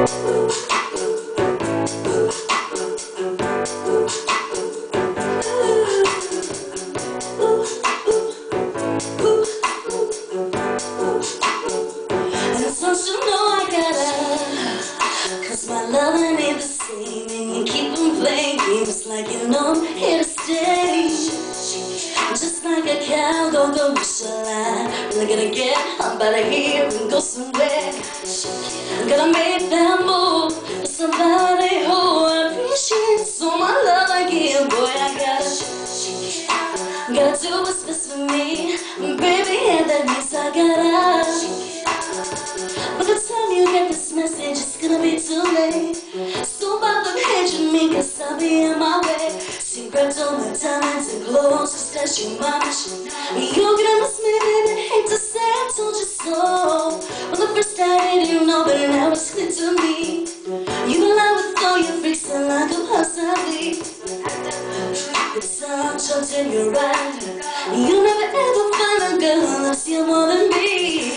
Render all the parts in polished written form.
My loving ain't the same, and you keep on playing games like you know I'm here to stay. Just like a cow, go line. Really gonna get up out of here and go somewhere. Gotta make that move for somebody who I appreciate. So my love I give, boy, I gotta do what's best for me, baby, and that means I gotta. By the time you get this message, it's gonna be too late. So bother hedging me, cause I'll be in my way. See, grabbed all my diamonds and clothes, cause that's your my mission. You're gonna miss me, baby, hate to say I told you so. Well, the first I didn't know, but now it's clear to me. You can lie with all your freaks and like a possibly. It's all jumped in your right. You'll never ever find a girl who loves you more than me.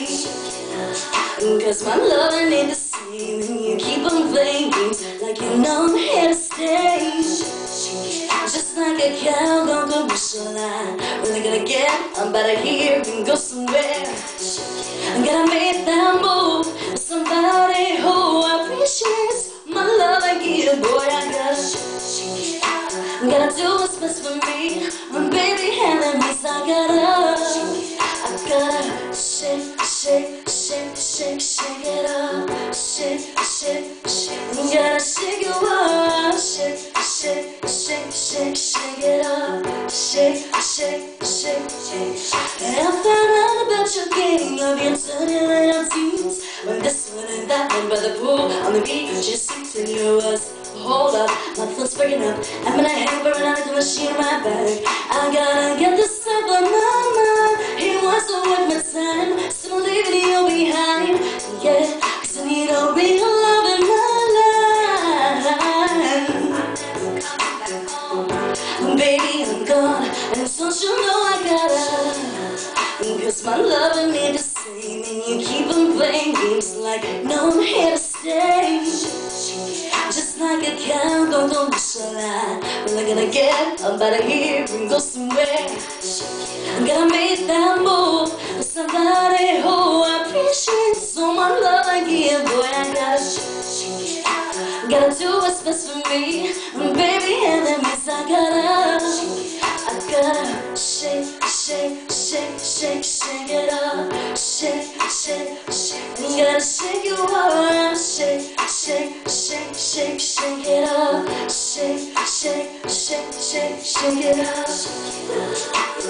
Cause my love ain't the same, and you keep on playing games like you know I'm here to stay. Just like a cow, go line. Really gonna get up out of here and go somewhere. I'm gonna make that move for somebody who appreciates my love I give, boy, I gotta do what's best for me, baby, and that means I gotta shake it up, shake you gotta shake it up, shake it up, shake. And I found out about your game, love you turning around teens. When this one and that one by the pool, on the beach, just sing your words. Hold up, my phone's breaking up. I'm gonna hang for another machine in my bag. I gotta get this stuff on my mind. It wasn't worth my time, so I'm leaving you behind. Yeah, cause I need a real love in my life. Baby, I'm gone, and don't you know I gotta. Cause my love ain't the same, and you keep on playing games like no I'm here to stay. Just like a cow, go line. Well, I'm gonna get up out of here and go somewhere. I'm gonna make that move for somebody who appreciates so my love I give, boy, I gotta do what's best for me, baby, and that means I gotta shake it up, shake. You gotta shake it up, shake it up, shake it up.